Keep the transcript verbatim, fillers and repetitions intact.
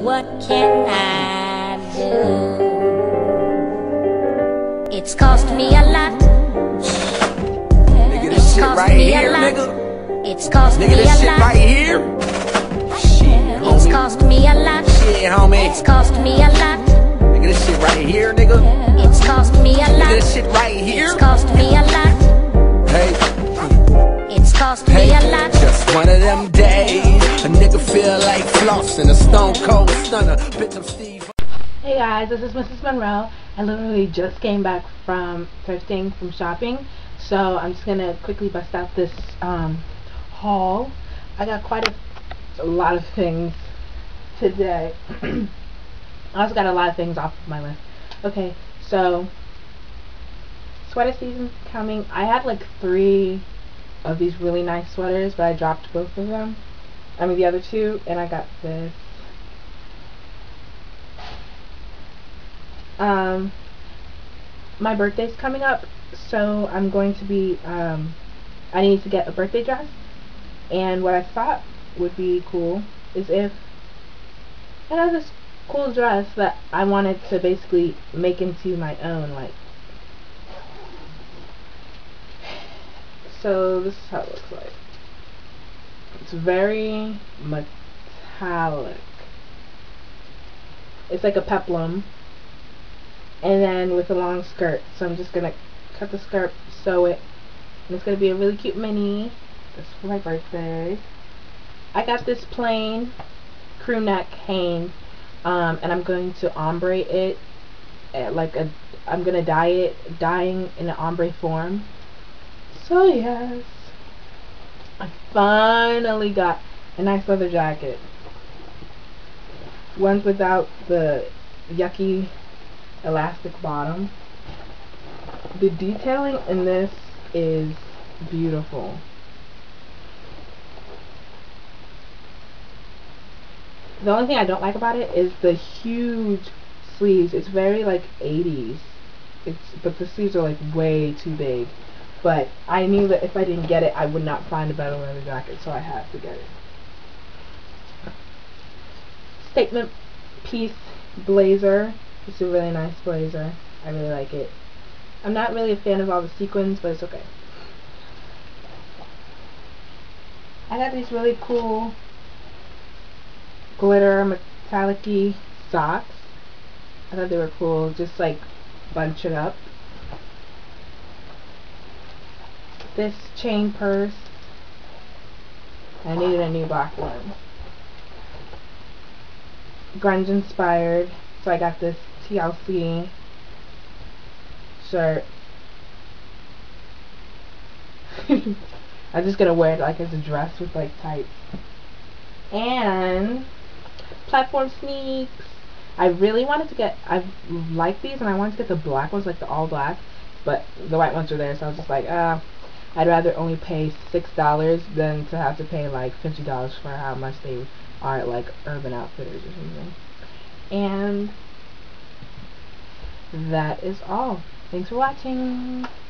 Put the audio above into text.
what can I do? It's cost me a lot. Nigga, this shit right here, nigga. It's cost me a Nigga, this shit lot. right here. Shit, homie. It's cost me a lot. Shit, homie. It's cost me a lot. Nigga, this shit right here, nigga. It's cost me a lot. Nigga, this shit right here. It's cost me a lot. Hey. It's cost Hey, me a lot. just one of them days. A nigga feel like flossing, a stone cold stunner. Bitch, I'm Steve. Hey guys, this is Missus Monroe. I literally just came back from thrifting, from shopping. So I'm just gonna quickly bust out this um, haul. I got quite a, a lot of things today. I also got a lot of things off of my list. Okay, so sweater season's coming. I had like three of these really nice sweaters, but I dropped both of them. I mean the other two, and I got this. Um, my birthday's coming up, so I'm going to be, um, I need to get a birthday dress, and what I thought would be cool is if I have this cool dress that I wanted to basically make into my own, like, so this is how it looks like. It's very metallic. It's like a peplum. And then with a long skirt. So I'm just going to cut the skirt, sew it. And it's going to be a really cute mini. This is for my birthday. I got this plain crew neck Hanes. Um, and I'm going to ombre it. At like a, I'm going to dye it, dyeing in an ombre form. So yes. I finally got a nice leather jacket. One's without the yucky elastic bottom. The detailing in this is beautiful. The only thing I don't like about it is the huge sleeves. It's very like eighties. It's but the sleeves are like way too big. But I knew that if I didn't get it, I would not find a better leather jacket, so I had to get it. Statement piece blazer. It's a really nice blazer. I really like it. I'm not really a fan of all the sequins, but it's okay. I got these really cool glitter metallic-y socks. I thought they were cool. Just like bunch it up. This chain purse. I needed a new black one. Grunge inspired. So I got this T L C shirt. I'm just gonna wear it like as a dress with like tights. And platform sneaks. I really wanted to get, I like these and I wanted to get the black ones, like the all black, but the white ones are there, so I was just like, ah, uh, I'd rather only pay six dollars than to have to pay like fifty dollars for how much they are at like Urban Outfitters or something. And that is all. Thanks for watching.